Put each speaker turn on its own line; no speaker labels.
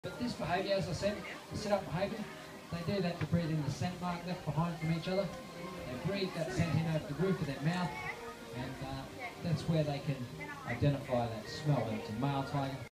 But this behaviour, as I said, the sit-up behaviour, they do that to breathe in the scent mark left behind from each other. They breathe that scent in over the roof of their mouth, and that's where they can identify that smell that it's a male tiger.